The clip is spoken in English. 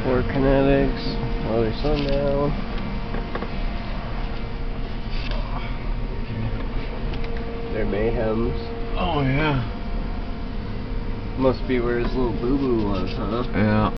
Poor Kinetics. Another sundown. They're mayhems. Oh yeah. Must be where his little boo-boo was, huh? Yeah.